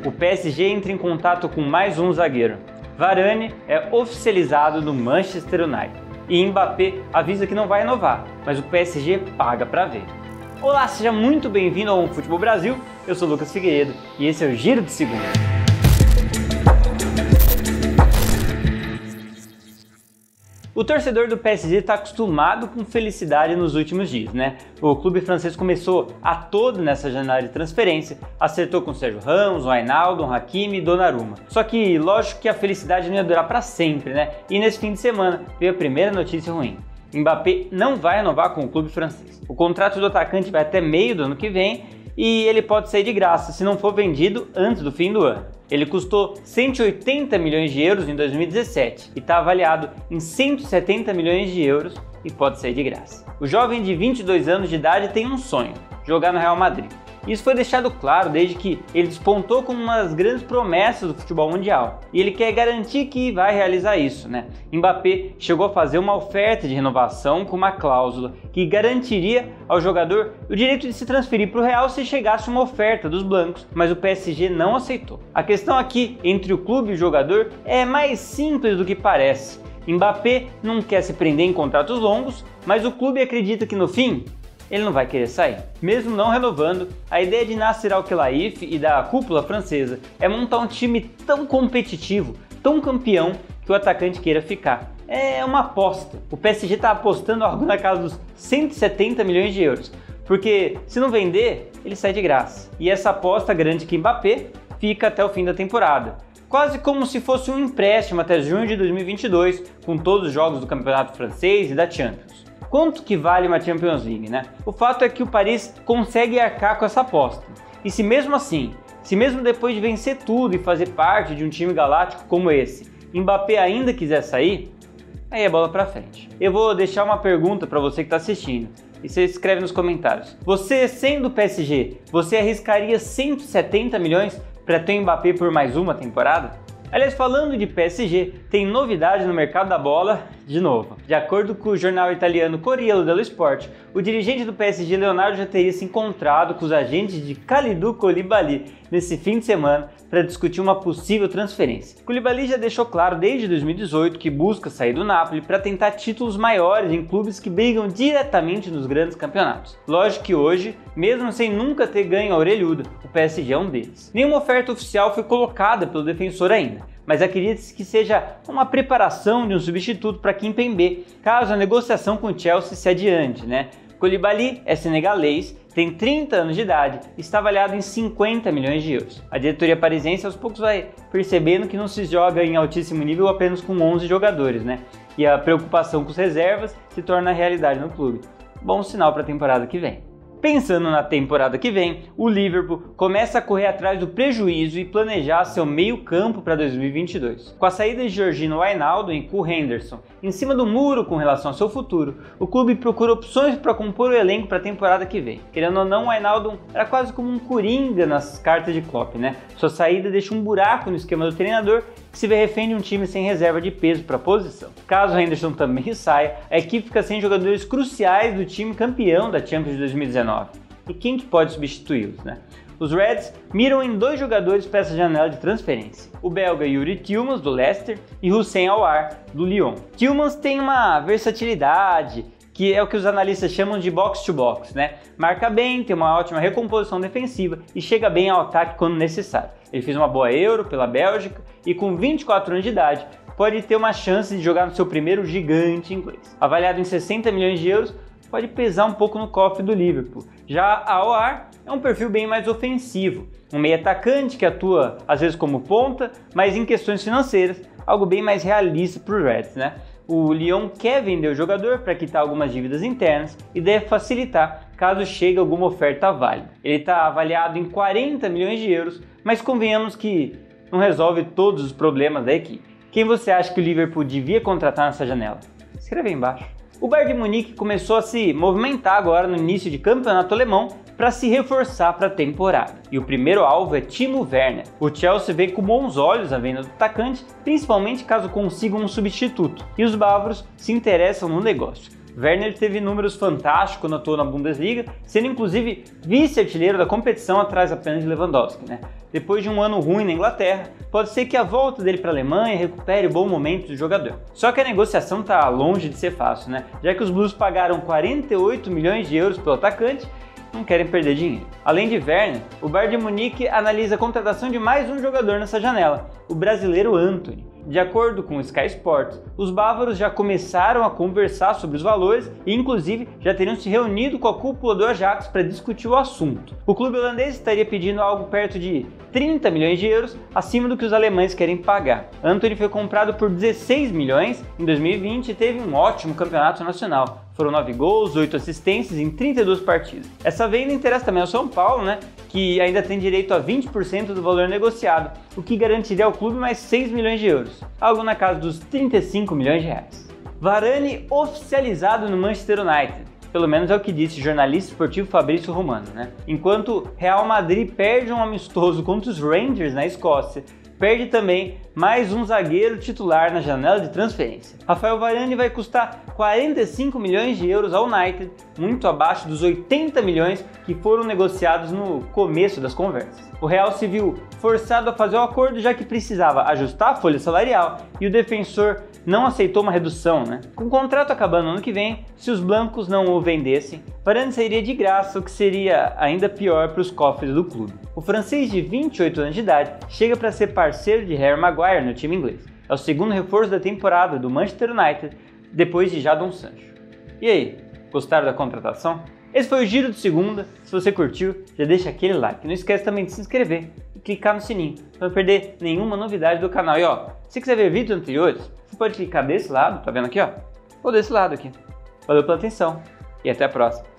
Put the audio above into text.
o PSG entra em contato com mais um zagueiro. Varane é oficializado no Manchester United e Mbappé avisa que não vai renovar, mas o PSG paga para ver. Olá, seja muito bem-vindo ao Futebol Brasil, eu sou Lucas Figueiredo e esse é o Giro de Segunda. O torcedor do PSG está acostumado com felicidade nos últimos dias, né? O clube francês começou a todo nessa janela de transferência, acertou com Sérgio Ramos, Wijnaldum, Hakimi e Donnarumma. Só que, lógico que a felicidade não ia durar para sempre, né? E nesse fim de semana veio a primeira notícia ruim. Mbappé não vai renovar com o clube francês. O contrato do atacante vai até meio do ano que vem e ele pode sair de graça se não for vendido antes do fim do ano. Ele custou 180 milhões de euros em 2017 e está avaliado em 170 milhões de euros e pode sair de graça. O jovem de 22 anos de idade tem um sonho: jogar no Real Madrid. Isso foi deixado claro desde que ele despontou como uma das grandes promessas do futebol mundial. E ele quer garantir que vai realizar isso, né? Mbappé chegou a fazer uma oferta de renovação com uma cláusula que garantiria ao jogador o direito de se transferir para o Real se chegasse uma oferta dos blancos, mas o PSG não aceitou. A questão aqui entre o clube e o jogador é mais simples do que parece. Mbappé não quer se prender em contratos longos, mas o clube acredita que no fim ele não vai querer sair. Mesmo não renovando, a ideia de Nasser Al-Khelaifi e da cúpula francesa é montar um time tão competitivo, tão campeão, que o atacante queira ficar. É uma aposta. O PSG está apostando algo na casa dos 170 milhões de euros, porque se não vender, ele sai de graça. E essa aposta garante que Mbappé fica até o fim da temporada. Quase como se fosse um empréstimo até junho de 2022, com todos os jogos do campeonato francês e da Champions. Quanto que vale uma Champions League, né? O fato é que o Paris consegue arcar com essa aposta. E se mesmo assim, se mesmo depois de vencer tudo e fazer parte de um time galáctico como esse, Mbappé ainda quiser sair, aí é bola pra frente. Eu vou deixar uma pergunta para você que está assistindo e você escreve nos comentários. Você, sendo o PSG, você arriscaria 170 milhões para ter o Mbappé por mais uma temporada? Aliás, falando de PSG, tem novidade no mercado da bola de novo. De acordo com o jornal italiano Corriere dello Sport, o dirigente do PSG, Leonardo, já teria se encontrado com os agentes de Kalidou Koulibaly nesse fim de semana para discutir uma possível transferência. Koulibaly já deixou claro desde 2018 que busca sair do Napoli para tentar títulos maiores em clubes que brigam diretamente nos grandes campeonatos. Lógico que hoje, mesmo sem nunca ter ganho a orelhuda, o PSG é um deles. Nenhuma oferta oficial foi colocada pelo defensor ainda, mas acredita-se que seja uma preparação de um substituto para Kimpembe, caso a negociação com o Chelsea se adiante, né? Koulibaly é senegalês, tem 30 anos de idade e está avaliado em 50 milhões de euros. A diretoria parisiense aos poucos vai percebendo que não se joga em altíssimo nível apenas com 11 jogadores, né? E a preocupação com as reservas se torna realidade no clube. Bom sinal para a temporada que vem. Pensando na temporada que vem, o Liverpool começa a correr atrás do prejuízo e planejar seu meio-campo para 2022. Com a saída de Georginio Wijnaldum e Cole Henderson em cima do muro com relação ao seu futuro, o clube procura opções para compor o elenco para a temporada que vem. Querendo ou não, o Wijnaldum era quase como um coringa nas cartas de Klopp, né? Sua saída deixa um buraco no esquema do treinador que se vê refém de um time sem reserva de peso para a posição. Caso o Henderson também saia, a equipe fica sem jogadores cruciais do time campeão da Champions de 2019. E quem que pode substituí-los, né? Os Reds miram em dois jogadores para essa janela de transferência: o belga Youri Tielemans, do Leicester, e Houssem Aouar, do Lyon. Tielemans tem uma versatilidade que é o que os analistas chamam de box-to-box, né? Marca bem, tem uma ótima recomposição defensiva e chega bem ao ataque quando necessário. Ele fez uma boa Euro pela Bélgica e com 24 anos de idade pode ter uma chance de jogar no seu primeiro gigante inglês. Avaliado em 60 milhões de euros, pode pesar um pouco no cofre do Liverpool. Já a Aouar é um perfil bem mais ofensivo, um meio atacante que atua às vezes como ponta, mas em questões financeiras, algo bem mais realista para os Reds, né? O Lyon quer vender o jogador para quitar algumas dívidas internas e deve facilitar caso chegue alguma oferta válida. Ele está avaliado em 40 milhões de euros, mas convenhamos que não resolve todos os problemas da equipe. Quem você acha que o Liverpool devia contratar nessa janela? Escreve aí embaixo. O Bayern de Munique começou a se movimentar agora no início de campeonato alemão para se reforçar para a temporada. E o primeiro alvo é Timo Werner. O Chelsea vê com bons olhos a venda do atacante, principalmente caso consigam um substituto. E os bávaros se interessam no negócio. Werner teve números fantásticos quando atuou na Bundesliga, sendo inclusive vice-artilheiro da competição atrás apenas de Lewandowski, né? Depois de um ano ruim na Inglaterra, pode ser que a volta dele para a Alemanha recupere o bom momento do jogador. Só que a negociação está longe de ser fácil, né? Já que os Blues pagaram 48 milhões de euros pelo atacante, não querem perder dinheiro. Além de Werner, o Bayern de Munique analisa a contratação de mais um jogador nessa janela, o brasileiro Antony. De acordo com o Sky Sports, os bávaros já começaram a conversar sobre os valores e inclusive já teriam se reunido com a cúpula do Ajax para discutir o assunto. O clube holandês estaria pedindo algo perto de 30 milhões de euros acima do que os alemães querem pagar. Antony foi comprado por 16 milhões em 2020 e teve um ótimo campeonato nacional. Foram 9 gols, 8 assistências em 32 partidas. Essa venda interessa também ao São Paulo, né, que ainda tem direito a 20% do valor negociado, o que garantiria ao clube mais 6 milhões de euros, algo na casa dos 35 milhões de reais. Varane oficializado no Manchester United. Pelo menos é o que disse o jornalista esportivo Fabrício Romano, né? Enquanto Real Madrid perde um amistoso contra os Rangers na Escócia, perde também mais um zagueiro titular na janela de transferência. Rafael Varane vai custar 45 milhões de euros ao United, muito abaixo dos 80 milhões que foram negociados no começo das conversas. O Real se viu forçado a fazer o acordo já que precisava ajustar a folha salarial e o defensor não aceitou uma redução, né? Com o contrato acabando no ano que vem, se os blancos não o vendessem, Varane sairia de graça, o que seria ainda pior para os cofres do clube. O francês de 28 anos de idade chega para ser parceiro de Harry Maguire no time inglês. É o segundo reforço da temporada do Manchester United, depois de Jadon Sancho. E aí, gostaram da contratação? Esse foi o Giro de Segunda. Se você curtiu, já deixa aquele like. Não esquece também de se inscrever e clicar no sininho para não perder nenhuma novidade do canal. E ó, se quiser ver vídeos anteriores, você pode clicar desse lado, tá vendo aqui ó? Ou desse lado aqui. Valeu pela atenção e até a próxima.